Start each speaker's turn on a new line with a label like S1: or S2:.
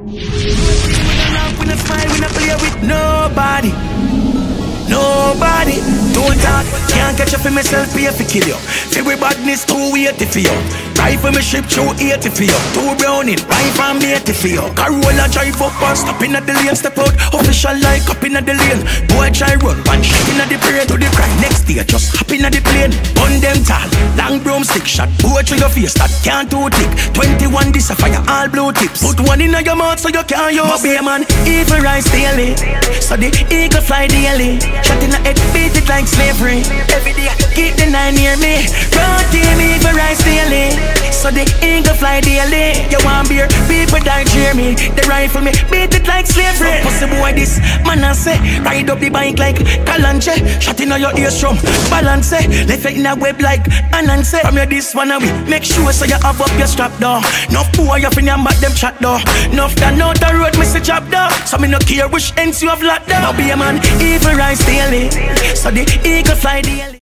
S1: We not smile, we not play with nobody. Nobody, don't talk, can't catch up for myself, pay for kill you. Figure badness, 280 for you. Rifle me ship, 280 for you. 2 browning, rifle and 80 for you. Corolla drive up or stop in at the lane, step out. Official like up in at the lane. Boy try run, one shot in at the parade to the crime. Next day, just hop in at the plane. Bun them tall, long broomstick shot. Boy through your face, that can't too thick. 21 this a fire, all blue tips. Put one in your mouth so you can't use. But be a man, evil rise daily. So the eagle fly daily. Shot in the head, beat it like slavery. Every day, keep the 9 near me. Road team, evil rise daily. So the eagle fly daily. You want beer, people die cheer me. The rifle me, beat it like slavery. Pussy boy this, man I say. Ride up the bike like Kalanche. Shot in your eardrum, balance. Left it in a web like Ananse. From your this one away, make sure so you have up your strap door. Enough boy up in your back them chat door. Enough that out the road, me say chop door. So me no care which ends you have locked down. Now be a man, evil rise daily. So the eagle fly daily.